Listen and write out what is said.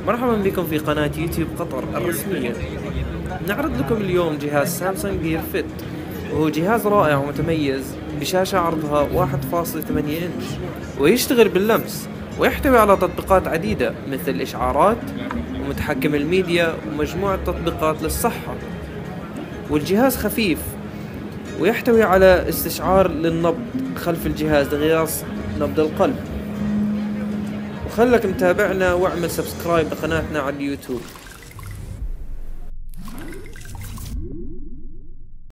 مرحبا بكم في قناة يوتيوب قطر الرسمية. نعرض لكم اليوم جهاز سامسونج جير فيت، وهو جهاز رائع ومتميز بشاشة عرضها 1.8 إنش، ويشتغل باللمس، ويحتوي على تطبيقات عديدة مثل الإشعارات ومتحكم الميديا ومجموعة تطبيقات للصحة. والجهاز خفيف ويحتوي على استشعار للنبض خلف الجهاز لقياس نبض القلب. وخلك متابعنا واعمل سبسكرايب لقناتنا على اليوتيوب.